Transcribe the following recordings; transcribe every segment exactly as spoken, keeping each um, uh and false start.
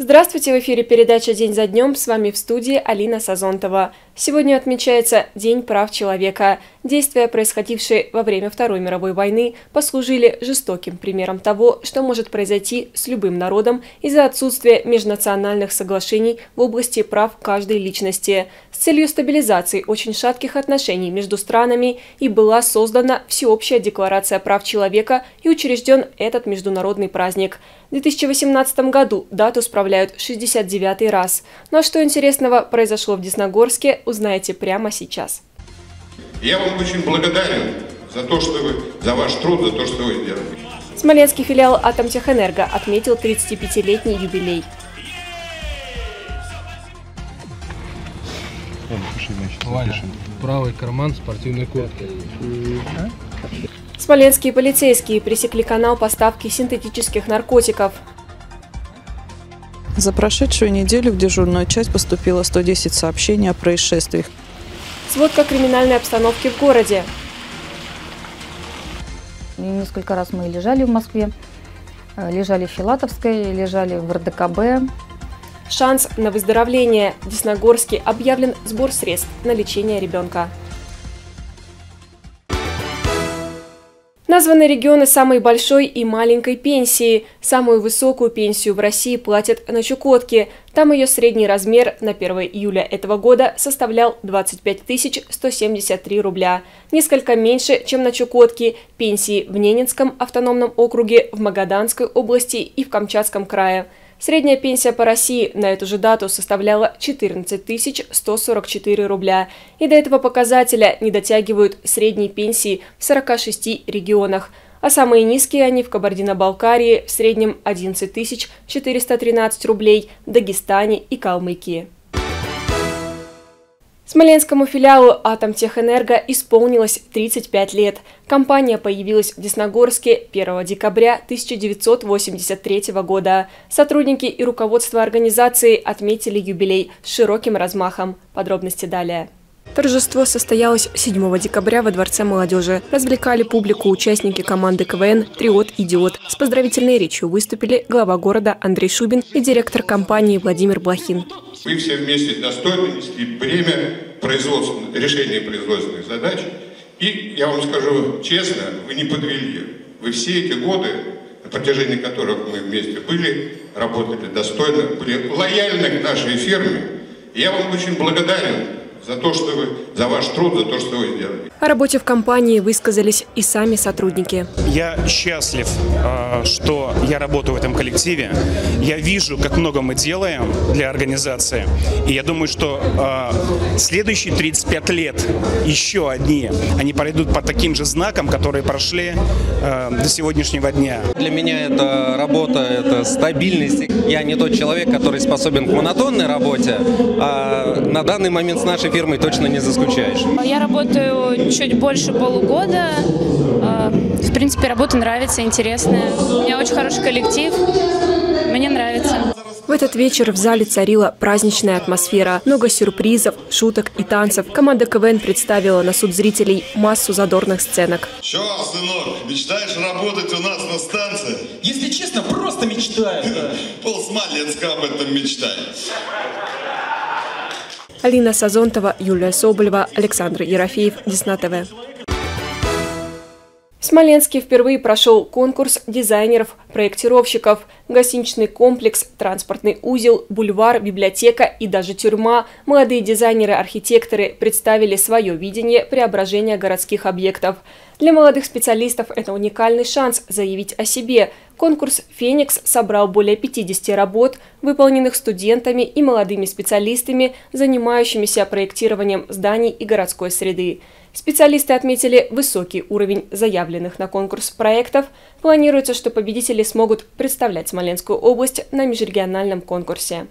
Здравствуйте, в эфире передача «День за днем», с вами в студии Алина Сазонтова. Сегодня отмечается День прав человека. Действия, происходившие во время Второй мировой войны, послужили жестоким примером того, что может произойти с любым народом из-за отсутствия межнациональных соглашений в области прав каждой личности. С целью стабилизации очень шатких отношений между странами и была создана Всеобщая декларация прав человека и учрежден этот международный праздник. В две тысячи восемнадцатом году дату справляют шестьдесят девятый раз. Ну а что интересного произошло в Десногорске, узнаете прямо сейчас. Я вам очень благодарен за то, что вы, за ваш труд, за то, что вы делаете. Смоленский филиал Атомтехэнерго отметил тридцатипятилетний юбилей. Правый карман спортивной куртки. Смоленские полицейские пресекли канал поставки синтетических наркотиков. За прошедшую неделю в дежурную часть поступило сто десять сообщений о происшествиях. Сводка криминальной обстановки в городе. Несколько раз мы лежали в Москве, лежали в Филатовской, лежали в эр дэ ка бэ. Шанс на выздоровление. В Десногорске объявлен сбор средств на лечение ребенка. Названы регионы самой большой и маленькой пенсии. Самую высокую пенсию в России платят на Чукотке. Там ее средний размер на первое июля этого года составлял двадцать пять тысяч сто семьдесят три рубля. Несколько меньше, чем на Чукотке, пенсии в Ненецком автономном округе, в Магаданской области и в Камчатском крае. Средняя пенсия по России на эту же дату составляла четырнадцать тысяч сто сорок четыре рубля. И до этого показателя не дотягивают средние пенсии в сорока шести регионах. А самые низкие они в Кабардино-Балкарии, в среднем одиннадцать тысяч четыреста тринадцать рублей, в Дагестане и Калмыкии. Смоленскому филиалу Атомтехэнерго исполнилось тридцать пять лет. Компания появилась в Десногорске первого декабря тысяча девятьсот восемьдесят третьего года. Сотрудники и руководство организации отметили юбилей с широким размахом. Подробности далее. Торжество состоялось седьмого декабря во Дворце молодежи. Развлекали публику участники команды ка вэ эн «Триот Идиот». С поздравительной речью выступили глава города Андрей Шубин и директор компании Владимир Блохин. Вы все вместе достойны нести бремя производственных, решения производственных задач. И я вам скажу честно, вы не подвели. Вы все эти годы, на протяжении которых мы вместе были, работали достойно, были лояльны к нашей фирме. И я вам очень благодарен за то, что вы, за ваш труд, за то, что вы сделали. О работе в компании высказались и сами сотрудники. Я счастлив, что я работаю в этом коллективе. Я вижу, как много мы делаем для организации. И я думаю, что следующие тридцать пять лет, еще одни, они пройдут по таким же знакам, которые прошли до сегодняшнего дня. Для меня это работа, это стабильность. Я не тот человек, который способен к монотонной работе, а на данный момент с нашей фирмой точно не заскучаешь. Я работаю чуть больше полугода. В принципе, работа нравится, интересная. У меня очень хороший коллектив. Мне нравится. В этот вечер в зале царила праздничная атмосфера. Много сюрпризов, шуток и танцев. Команда ка вэ эн представила на суд зрителей массу задорных сценок. Че, сынок, мечтаешь работать у нас на станции? Если честно, просто мечтаю. Полсмоленска об этом мечтает. Алина Сазонтова, Юлия Соболева, Александр Ерофеев, Десна ТВ. В Смоленске впервые прошел конкурс дизайнеров-проектировщиков. Гостиничный комплекс, транспортный узел, бульвар, библиотека и даже тюрьма. Молодые дизайнеры-архитекторы представили свое видение преображения городских объектов. Для молодых специалистов это уникальный шанс заявить о себе. Конкурс «Феникс» собрал более пятидесяти работ, выполненных студентами и молодыми специалистами, занимающимися проектированием зданий и городской среды. Специалисты отметили высокий уровень заявленных на конкурс проектов. Планируется, что победители смогут представлять Смоленскую область на межрегиональном конкурсе.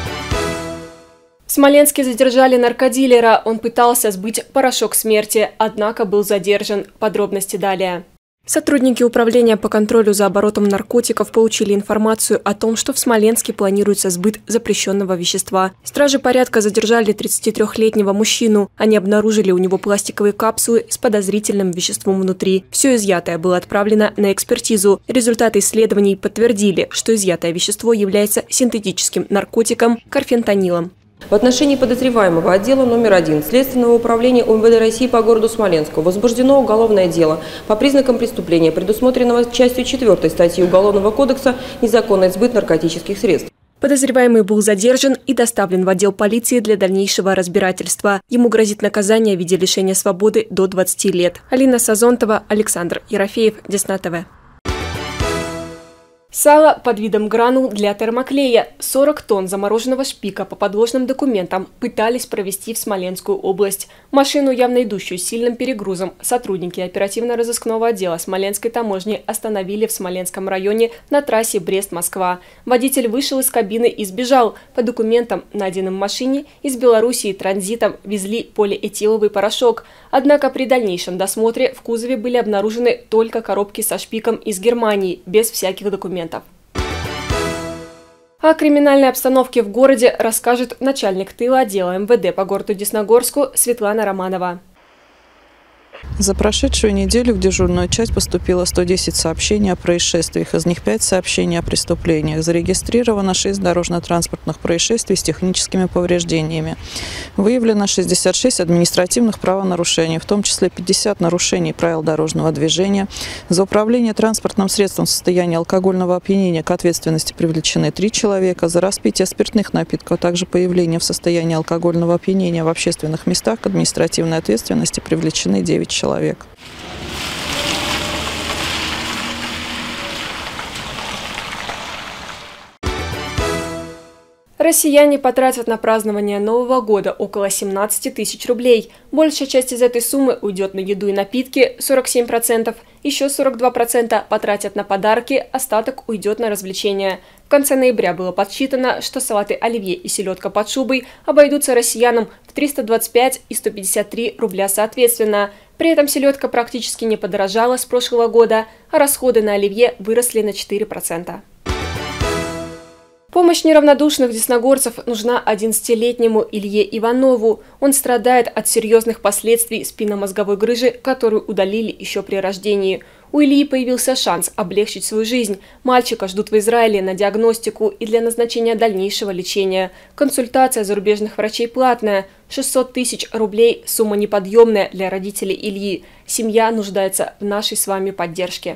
В Смоленске задержали наркодилера. Он пытался сбыть порошок смерти, однако был задержан. Подробности далее. Сотрудники управления по контролю за оборотом наркотиков получили информацию о том, что в Смоленске планируется сбыт запрещенного вещества. Стражи порядка задержали тридцатитрёхлетнего мужчину. Они обнаружили у него пластиковые капсулы с подозрительным веществом внутри. Все изъятое было отправлено на экспертизу. Результаты исследований подтвердили, что изъятое вещество является синтетическим наркотиком карфентанилом. В отношении подозреваемого отдела номер один Следственного управления УМВД России по городу Смоленску возбуждено уголовное дело по признакам преступления, предусмотренного частью четвёртой статьи Уголовного кодекса «Незаконный сбыт наркотических средств». Подозреваемый был задержан и доставлен в отдел полиции для дальнейшего разбирательства. Ему грозит наказание в виде лишения свободы до двадцати лет. Алина Сазонтова, Александр Ерофеев, Десна ТВ. Сало под видом гранул для термоклея. сорок тонн замороженного шпика по подложным документам пытались провести в Смоленскую область. Машину, явно идущую с сильным перегрузом, сотрудники оперативно-розыскного отдела Смоленской таможни остановили в Смоленском районе на трассе Брест-Москва. Водитель вышел из кабины и сбежал. По документам, найденным в машине, из Белоруссии транзитом везли полиэтиловый порошок. Однако при дальнейшем досмотре в кузове были обнаружены только коробки со шпиком из Германии, без всяких документов. О криминальной обстановке в городе расскажет начальник тыла отдела эм вэ дэ по городу Десногорску Светлана Романова. За прошедшую неделю в дежурную часть поступило сто десять сообщений о происшествиях, из них пять сообщений о преступлениях. Зарегистрировано шесть дорожно-транспортных происшествий с техническими повреждениями. Выявлено шестьдесят шесть административных правонарушений, в том числе пятьдесят нарушений правил дорожного движения. За управление транспортным средством в состоянии алкогольного опьянения к ответственности привлечены три человека. За распитие спиртных напитков, а также появление в состоянии алкогольного опьянения в общественных местах к административной ответственности привлечены девять человек. Россияне потратят на празднование Нового года около семнадцати тысяч рублей. Большая часть из этой суммы уйдет на еду и напитки – сорок семь процентов, еще сорок два процента потратят на подарки, остаток уйдет на развлечения. В конце ноября было подсчитано, что салаты оливье и селедка под шубой обойдутся россиянам в триста двадцать пять и сто пятьдесят три рубля соответственно. При этом селедка практически не подорожала с прошлого года, а расходы на оливье выросли на четыре процента. Помощь неравнодушных десногорцев нужна одиннадцатилетнему Илье Иванову. Он страдает от серьезных последствий спинномозговой грыжи, которую удалили еще при рождении. У Ильи появился шанс облегчить свою жизнь. Мальчика ждут в Израиле на диагностику и для назначения дальнейшего лечения. Консультация зарубежных врачей платная. шестьсот тысяч рублей – сумма неподъемная для родителей Ильи. Семья нуждается в нашей с вами поддержке.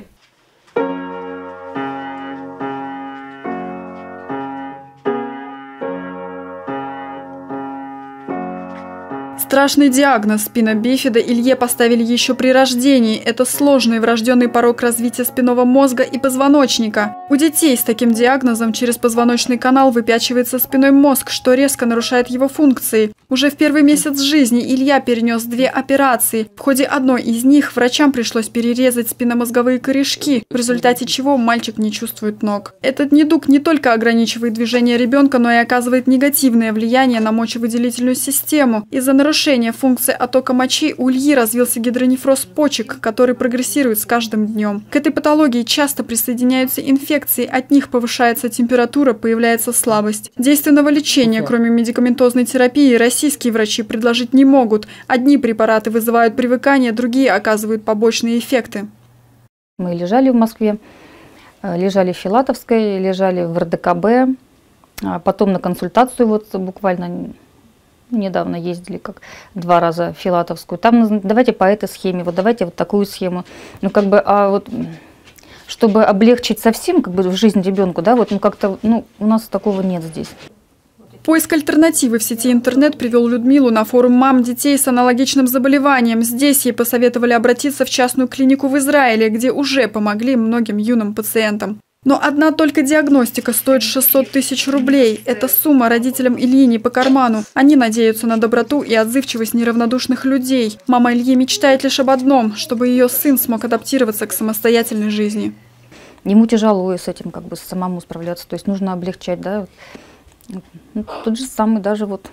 Страшный диагноз спина бифида Илье поставили еще при рождении. Это сложный врожденный порок развития спинного мозга и позвоночника. У детей с таким диагнозом через позвоночный канал выпячивается спинной мозг, что резко нарушает его функции. Уже в первый месяц жизни Илья перенес две операции. В ходе одной из них врачам пришлось перерезать спинномозговые корешки, в результате чего мальчик не чувствует ног. Этот недуг не только ограничивает движение ребенка, но и оказывает негативное влияние на мочевыделительную систему. Из-за нарушения функции оттока мочи у Ильи развился гидронефроз почек, который прогрессирует с каждым днем. К этой патологии часто присоединяются инфекции, от них повышается температура, появляется слабость. Действенного лечения, кроме медикаментозной терапии, российские врачи предложить не могут. Одни препараты вызывают привыкание, другие оказывают побочные эффекты. Мы лежали в Москве, лежали в Филатовской, лежали в эр дэ ка бэ, потом на консультацию вот буквально недавно ездили как два раза в Филатовскую. Там давайте по этой схеме, вот давайте вот такую схему. Ну как бы, а вот чтобы облегчить совсем как бы в жизнь ребенку, да, вот ну как-то, ну у нас такого нет здесь. Поиск альтернативы в сети интернет привел Людмилу на форум мам детей с аналогичным заболеванием. Здесь ей посоветовали обратиться в частную клинику в Израиле, где уже помогли многим юным пациентам. Но одна только диагностика стоит шестьсот тысяч рублей. Эта сумма родителям Ильи не по карману. Они надеются на доброту и отзывчивость неравнодушных людей. Мама Ильи мечтает лишь об одном, чтобы ее сын смог адаптироваться к самостоятельной жизни. Ему тяжело с этим как бы самому справляться, то есть нужно облегчать, да. Ну, тот же самый даже вот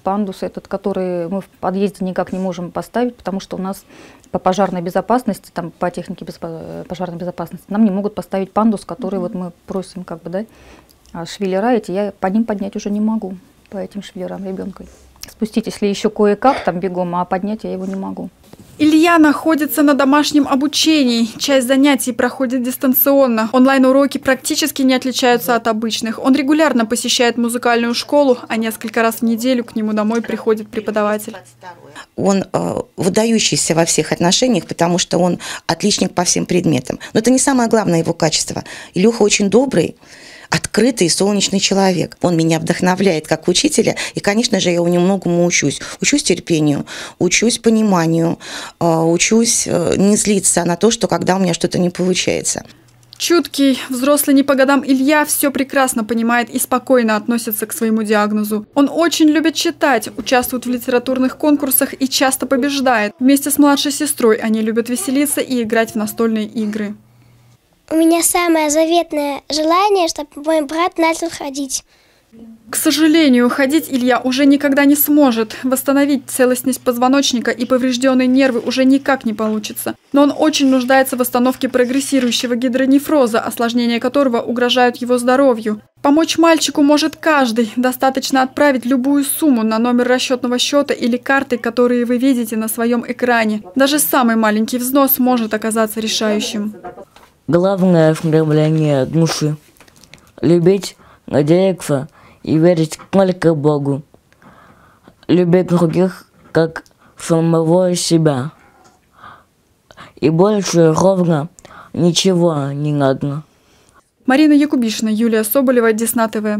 пандус этот, который мы в подъезде никак не можем поставить, потому что у нас по пожарной безопасности, там, по технике безо- пожарной безопасности, нам не могут поставить пандус, который mm-hmm. вот мы просим, как бы, да. А швеллера эти я по ним поднять уже не могу, по этим швеллерам ребенка. Спустить, если еще кое-как там бегом, а поднять я его не могу. Илья находится на домашнем обучении. Часть занятий проходит дистанционно. Онлайн-уроки практически не отличаются от обычных. Он регулярно посещает музыкальную школу, а несколько раз в неделю к нему домой приходит преподаватель. Он э, выдающийся во всех отношениях, потому что он отличник по всем предметам. Но это не самое главное его качество. Илюха очень добрый, открытый и солнечный человек. Он меня вдохновляет как учителя, и, конечно же, я у него многому учусь. Учусь терпению, учусь пониманию, учусь не злиться на то, что когда у меня что-то не получается. Чуткий, взрослый не по годам Илья все прекрасно понимает и спокойно относится к своему диагнозу. Он очень любит читать, участвует в литературных конкурсах и часто побеждает. Вместе с младшей сестрой они любят веселиться и играть в настольные игры. У меня самое заветное желание, чтобы мой брат начал ходить. К сожалению, ходить Илья уже никогда не сможет. Восстановить целостность позвоночника и поврежденные нервы уже никак не получится. Но он очень нуждается в восстановке прогрессирующего гидронефроза, осложнения которого угрожают его здоровью. Помочь мальчику может каждый. Достаточно отправить любую сумму на номер расчетного счета или карты, которые вы видите на своем экране. Даже самый маленький взнос может оказаться решающим. Главное стремление души – любить, надеяться и верить только Богу. Любить других, как самого себя. И больше ровно ничего не надо. Марина Якубишина, Юлия Соболева, Десна ТВ.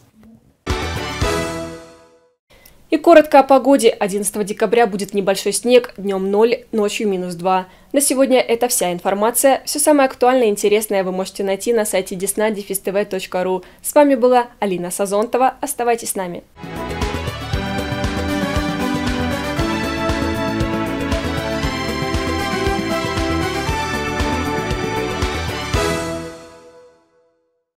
И коротко о погоде. одиннадцатого декабря будет небольшой снег, днем ноль, ночью минус два. На сегодня это вся информация. Все самое актуальное и интересное вы можете найти на сайте десна дефис тэ вэ точка ру. С вами была Алина Сазонтова. Оставайтесь с нами.